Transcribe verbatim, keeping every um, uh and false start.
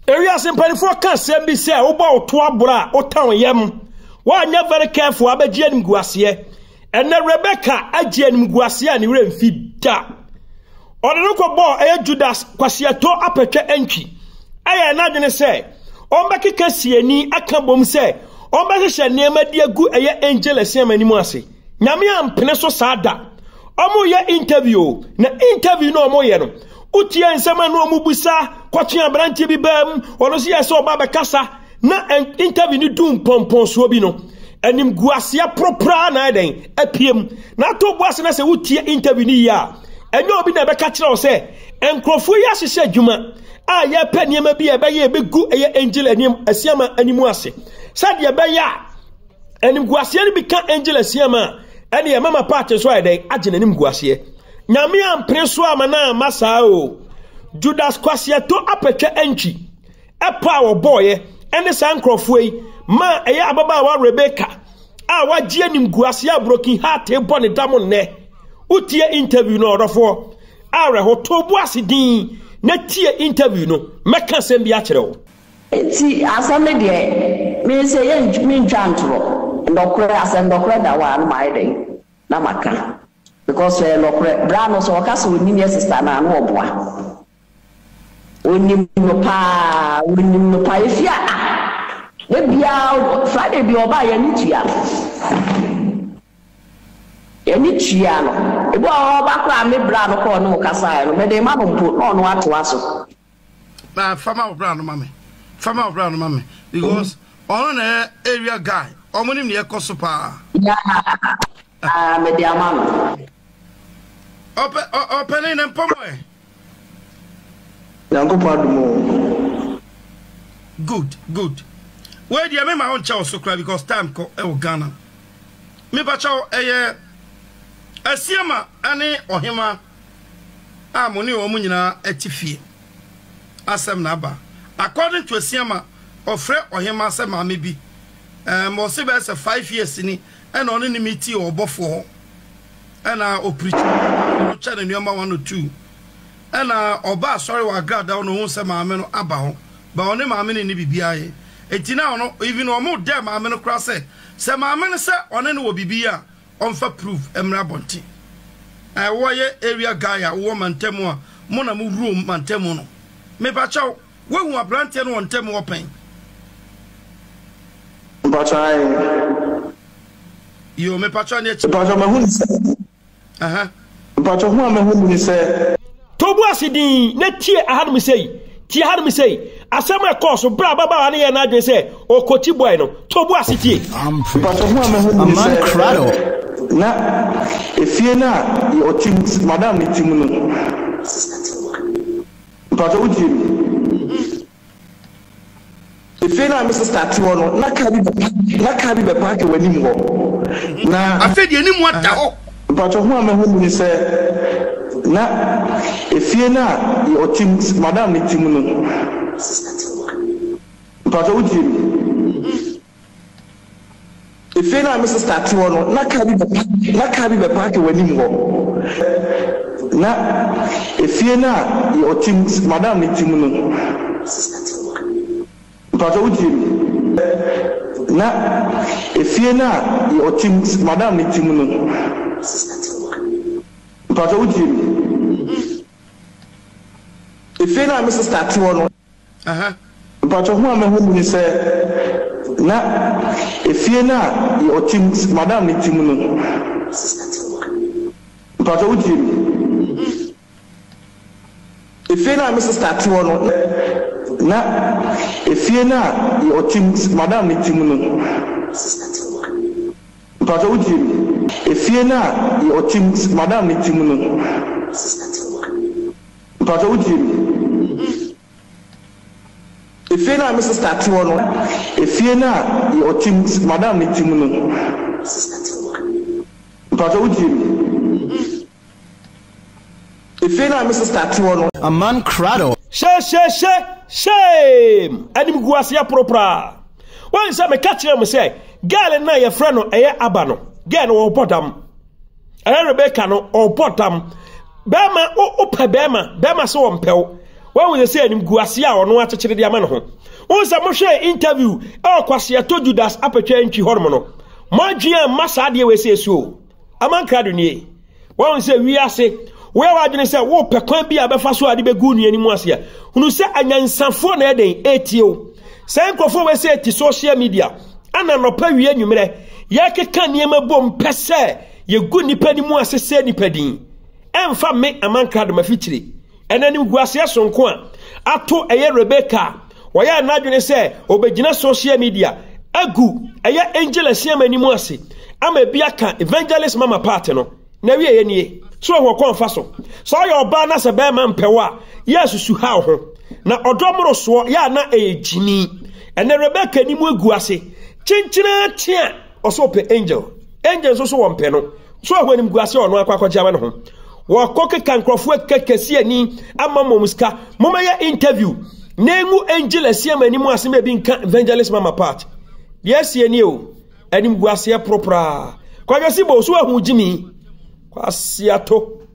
area simply for can send be say about to abra or town yam. One you're very careful about Jen Guassier. And then Rebecca a Jen Guassier and you feed that. Or the local boy a Judas Quasiato aperture entry. I another say, on back a see any acabum say, on back a near my dear good a angel a same anymore. Nyamiam Peneso Sada. Omo ye interview na interview no omo ye no utia nsema no omo busa kwatwe abrantie bi bam ono se ye so baba kasa na interview ni dum pompon so bi no enim guasia propra na den apiem na to boase na se utia interview ni ya enye obi na be ka kire o se enkrofo ya hyehyɛ adwuma a ye pɛ niam bi e be ye be gu eye angel anim asiama animu ase sad ye be ya enim guasia ni bi ka angel asiama ani e mama part so ai den agye nanim guase nyame ampre so amana masa o Judas kwasia to apetwa entry epa wo boye ene sankrofo yi ma eye ababa wa Rebecca a wagye anim guase a broken heart e bone dam ne utie interview no odofo awre ho to buase din na tie interview no meka sem bi a kire wo enti asame de me se ye me ntwantro ndokre asem ndokre da wa no mai den na maka because we ndokre brano so waka so ni sister na no oboa onim no pa onim no pa efia e bia Friday bi oba ya ni tua ya ni tua no e bo oba kwa me brano ko no kasa no me de ma no mpo no no ato aso na fama brano mame fama brano mame because on an area guy omonim ne ekosopa ya ah me dia mama open opening and pomoe yango padumo good good where dia me ma on cha so kra because time ko e Ghana me ba cha eye asiama ane ohima amoni o mu nyina atifie asem na ba according to asiama ofre ohima asem ma me bi um mo se be say five years ni and on ni meeting obofo and uh preach no channel number one or two and uh oba sorry wa grad on no se ma me no aba ho ba oni ma me ni bibia ye etina ono even o mo dem ma me no kra se se ma me se oni no bibia on fa proof emra bonti I woye area guy a wo mantemu a mo na mo room mantemu no me ba chaw we hu abrante no wontemu open Mpachai yo me pacha ne Mpacha mahuni se aha Mpacha hu amahuni se tobu asidi na tie ahadu mi sei tie ahadu mi sei asema course bra baba na ye na adwe se okoti boy no tobu asiti Mpacha hu amahuni se AMANKRADO na efie na o team madam ni team no Mpacha uji if you na Mister Start one na ka bi na ka bi be park wani mu ho na afedi ani mu ata ho but ho amahunu ni se na if you na o team madam ni team no but uji if you na Mister Start one na ka bi na ka bi be park wani mu ho na if you na o team madam ni team no Mpacha uji na efie na o team madam ni team no Mpacha uji efie na Mister Start one aha Mpacha hu amahunu ni se na efie na o team madam ni team no Mpacha uji efie na Mister Start one na efie na o team madam ni team no Mpacha uji efie na o team madam ni team no Mpacha uji efie na Mister Start one efie na o team madam ni team no Mpacha uji efie na Mister Start one AMANKRADO she she she shame anim guasia propra one say me catch them say girl na your friend no eye aba no girl no bottom eye Rebecca no o bottom bema o o pe bema bema so on pew When we say him guasia or no achire de ama no ho. Once a mo hwe interview e kwase to Judas A P E T W three hormo no. Madwea masa de we say so. Amankrado nie. When say we ase where wadwene say wo pekwan bi abefa so ade begu nu animu ase a. Hunu say anyansafo na eden etio. Say nkofo we say ti social media. Ana no pa wie anwumre. Ya keka niema bom pese ye gu nipa ni mu ase se nipa din. Emfa me Amankrado mafichire. Enanim guase sonko a ato eye Rebecca. Waya anadwene say obegina social media. Agu eye angel asiama ni mu ase. Ama bia ka evangelist mama part no. Na wie ye nie. So ho konfa so. So ya oba na se be man pewa. Yesusu ha ho. Na odomro so ya na ejini. Ene Rebecca ni mu agu ase. Chinchina tia osope angel. Angel so so won no. So ho ni gu ase ono akwakoja ma no ho. Wo koke kankrofo kekesi ani ama momuska. Moma ya interview. Nengu angel asiama ni mu ase me bi nka evangelist mama part. Yes ye ni o. Anim gu ase propra. Kwa yesi bo so ahu jimi. Kwa siato.